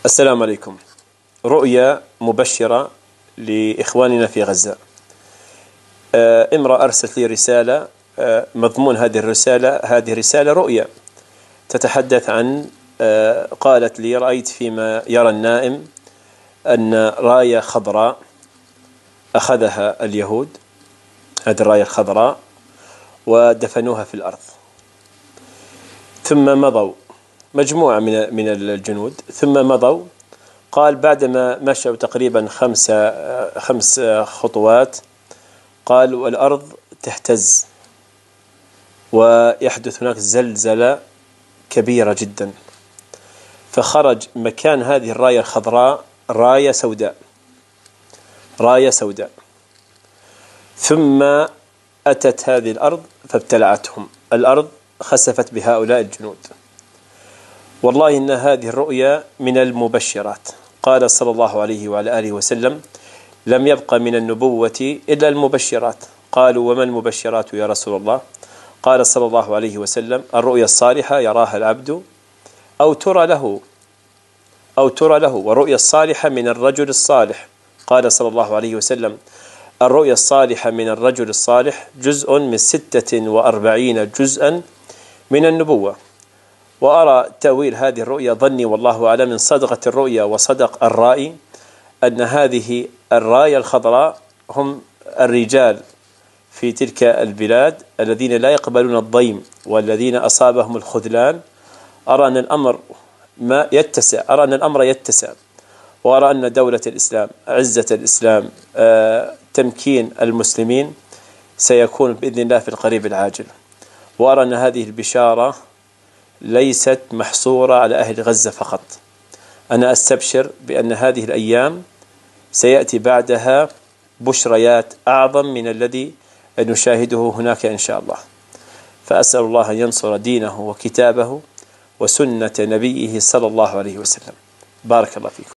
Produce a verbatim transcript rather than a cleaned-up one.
السلام عليكم. رؤيا مبشرة لإخواننا في غزة. امرأة أرسلت لي رسالة، مضمون هذه الرسالة هذه رسالة رؤيا تتحدث عن، قالت لي: رأيت فيما يرى النائم أن راية خضراء أخذها اليهود، هذه الراية الخضراء، ودفنوها في الأرض، ثم مضوا مجموعة من من الجنود، ثم مضوا. قال بعدما مشوا تقريبا خمس خمس خطوات، قال والأرض تهتز ويحدث هناك زلزلة كبيرة جدا، فخرج مكان هذه الراية الخضراء راية سوداء، راية سوداء، ثم أتت هذه الأرض فابتلعتهم، الأرض خسفت بهؤلاء الجنود. والله إن هذه الرؤيا من المبشرات. قال صلى الله عليه وعلى آله وسلم: لم يبق من النبوة إلا المبشرات. قالوا: وما المبشرات يا رسول الله؟ قال صلى الله عليه وسلم: الرؤيا الصالحة يراها العبد أو ترى له أو ترى له والرؤيا الصالحة من الرجل الصالح. قال صلى الله عليه وسلم: الرؤيا الصالحة من الرجل الصالح جزء من ستة وأربعين جزءا من النبوة. وأرى تأويل هذه الرؤيا، ظني والله أعلم من صدقة الرؤيا وصدق الرائي، أن هذه الراية الخضراء هم الرجال في تلك البلاد الذين لا يقبلون الضيم والذين أصابهم الخذلان. أرى أن الأمر ما يتسع، أرى أن الأمر يتسع، وأرى أن دولة الإسلام، عزة الإسلام، آه، تمكين المسلمين سيكون بإذن الله في القريب العاجل. وأرى أن هذه البشارة ليست محصورة على أهل غزة فقط. أنا أستبشر بأن هذه الأيام سيأتي بعدها بشريات أعظم من الذي نشاهده هناك إن شاء الله. فأسأل الله أن ينصر دينه وكتابه وسنة نبيه صلى الله عليه وسلم. بارك الله فيكم.